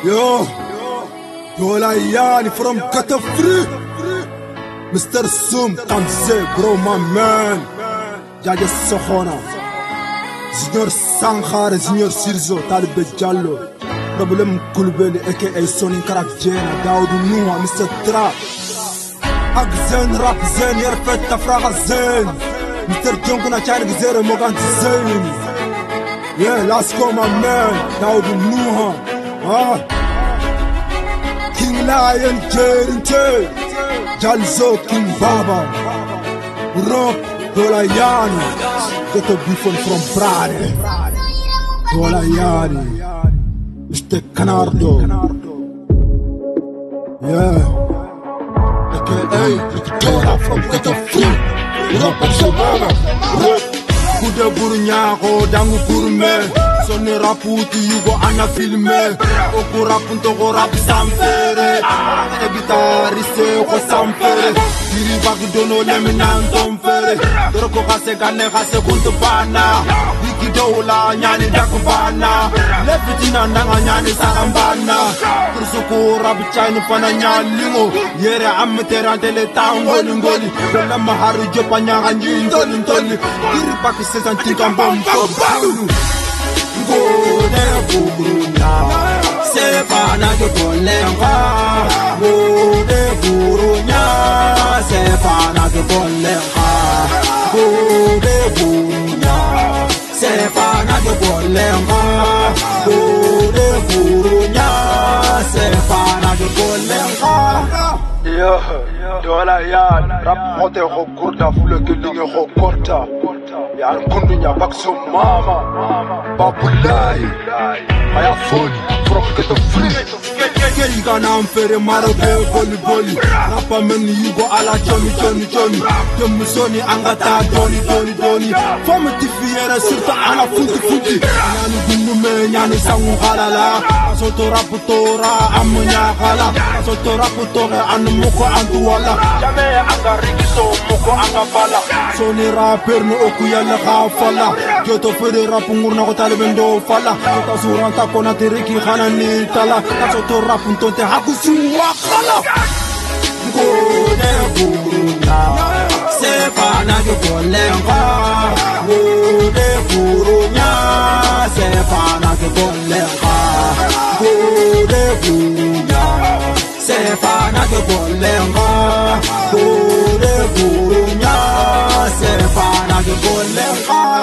Yo, Dolayani from Katafri. Mr. Sum, Tamse, bro, my man. Jaja Sohona. Signor Sankhar, Signor Sirzo, Talib Jallo. Problem Kulbeli, aka Sonic Karakjena, Daoud Noua, Mr. Trap. Akzen, rap zen, yerfet tafraga zen. Mr. Jonkuna Charik Zere Mogan Zen. Yeah, let's go, my man. Daoud Noua. King Lion, Jerinte. Jalzo, King Baba. Rock, Dolayani. Get a beefon from Prade. Dolayani. Mr. Canardo. Yeah. AKA Victoria from Katafri. Rock and Sabana. Kude Burnyako, Dangu Kurme. Sonne raputi yugo ana filme. Oku rapunto go rap sampere. E guitariste ko sampere. Diri bagi dono leminan tomfere. Doroko kase gane kase kuntu bana. Wiki dola nyani dakubana. Lefitina nanga nyani sarambana. Kursuku rap chayni fana nyalingo. Yere amtera tele tangoli ngoli. Bela maharu jopa nyanga njindoli ntoli. Diri bagi sesanti kambom kobalu. Gode burunya, sepana ke bolenga. Gode burunya, sepana ke bolenga. Gode burunya, sepana ke bolenga. Gode burunya, sepana ke bolenga. Yo, Dolayani, rap mote recorda, fule que ligne recorda. Yan kundunya bakso mama, babulai, aya foni, from Katafri. Keri gana amfere maroke boli boli. Rapa meni yugo ala choni choni choni. Demu soni angata doni doni doni. Fama tifiera surta ala futi futi. Nyani gundu me nyani sangu halala. Soto rapu tora amunya hala. Soto rapu tora anu muko antu wala. Jame anga rigiso muko anga bala. Soni rapper no oku yalla khafala. Joto fere rapu ngurna ko talibendo fala. Kota suranta kona teriki khana ni tala. Soto rapu ntonte hakusu wakala. Gode burunya, sepana ke bolenga. Gode burunya, sepana ke bolenga. Gode burunya, sepana ke bolenga. Gode burunya, sepana ke bolenga.